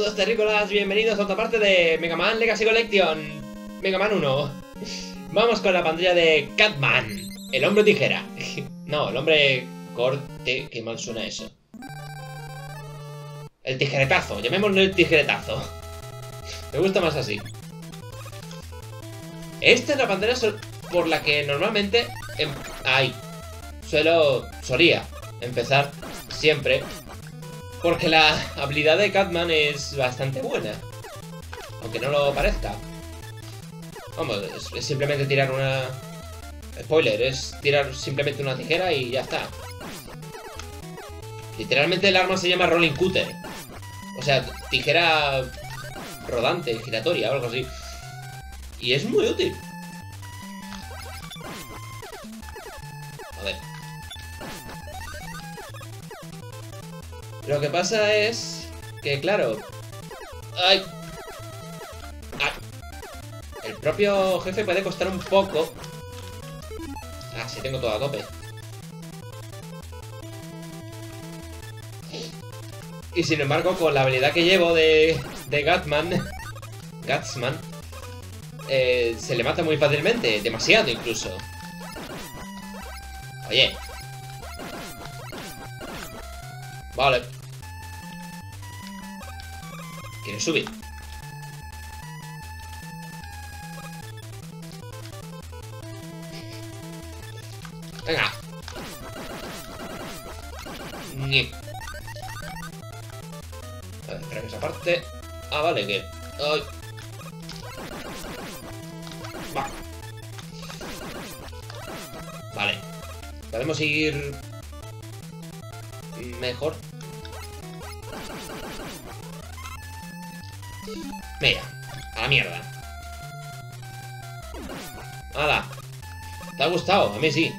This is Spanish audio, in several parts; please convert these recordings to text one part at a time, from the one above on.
Saludos terrícolas, bienvenidos a otra parte de Mega Man Legacy Collection Mega Man 1. Vamos con la pantalla de Catman, el hombre tijera. No, el hombre corte, qué mal suena eso. El tijeretazo, llamémoslo el tijeretazo. Me gusta más así. Esta es la pantalla por la que normalmente solía empezar siempre, porque la habilidad de Catman es bastante buena, aunque no lo parezca. Vamos, es simplemente tirar una... Spoiler, es tirar simplemente una tijera y ya está. Literalmente el arma se llama Rolling Cutter. O sea, tijera rodante, giratoria o algo así. Y es muy útil. A ver. Lo que pasa es que, claro... ¡Ay! ¡Ay! El propio jefe puede costar un poco. Ah, sí, tengo todo a tope. Y sin embargo, con la habilidad que llevo de Gutsman, se le mata muy fácilmente. Demasiado, incluso. Oye. Vale. ¿Quieres subir? Venga. Ñe. A ver, espera que esa parte. Ah, vale, que... Ay. Va. Vale. Podemos ir... mejor. Mira, a la mierda. ¡Hala! ¿Te ha gustado? A mí sí.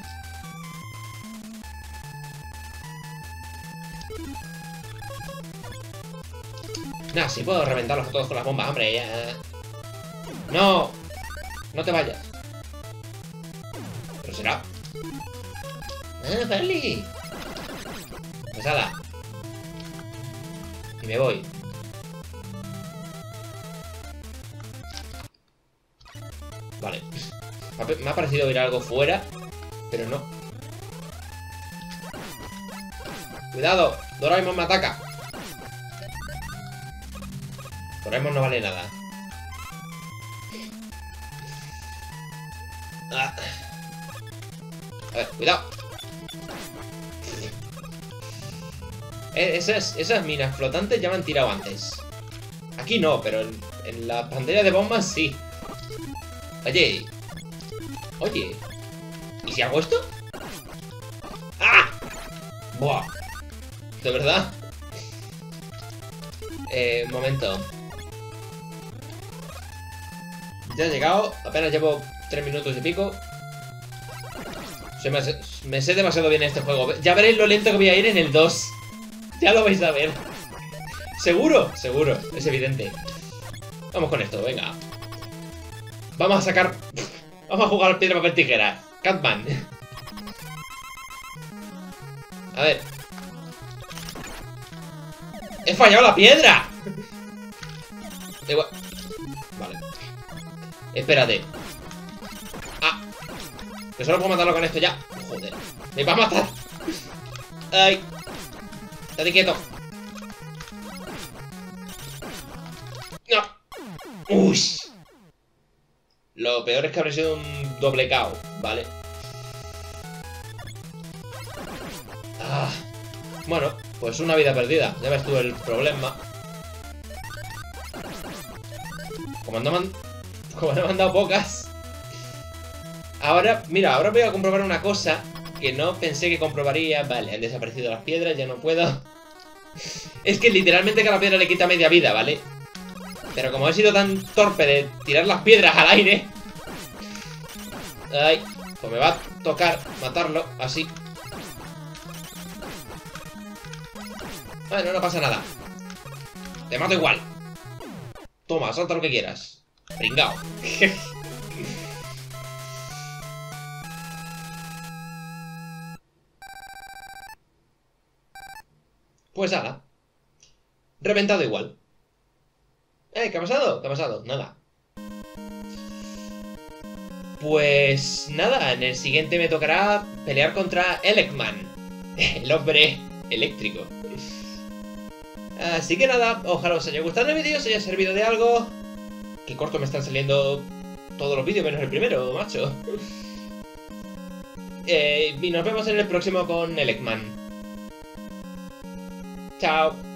Nah, sí puedo reventarlos a todos con las bombas, hombre, ya. ¡No! No te vayas. ¿Pero será? ¡Ah, Farley! Pues hala. Y me voy. Vale. Me ha parecido oír algo fuera, pero no. ¡Cuidado! ¡Doraemon me ataca! Doraemon no vale nada. Ah. A ver, cuidado. Esas minas flotantes ya me han tirado antes. Aquí no, pero en la pantalla de bombas sí. Oye. Oye. ¿Y si hago esto? ¡Ah! ¡Buah! ¿De verdad? Momento. Ya he llegado. Apenas llevo 3 minutos y pico. Me sé demasiado bien este juego. Ya veréis lo lento que voy a ir en el 2. Ya lo vais a ver. Seguro, seguro. Es evidente. Vamos con esto, venga. Vamos a sacar... Vamos a jugar piedra, papel, tijera. Catman. A ver. ¡He fallado la piedra! Igual. Vale. Espérate. Ah. Que solo puedo matarlo con esto ya. Joder. Me va a matar. Ay. Estate quieto. No. Uy. Lo peor es que habrá sido un doble KO, ¿vale? Ah. Bueno, pues una vida perdida. Ya ves tú el problema. Como no me han dado pocas. Ahora, mira, ahora voy a comprobar una cosa que no pensé que comprobaría. Vale, han desaparecido las piedras, ya no puedo. Es que literalmente cada piedra le quita media vida, ¿vale? Pero como he sido tan torpe de tirar las piedras al aire... Ay, pues me va a tocar matarlo, así. Bueno, no pasa nada. Te mato igual. Toma, salta lo que quieras. Pringao. Pues nada. Reventado igual. ¿Qué ha pasado? ¿Qué ha pasado? Nada. Pues nada, en el siguiente me tocará pelear contra Elecman, el hombre eléctrico. Así que nada, ojalá os haya gustado el vídeo, os haya servido de algo. Qué corto me están saliendo todos los vídeos, menos el primero, macho. Y nos vemos en el próximo con Elecman. Chao.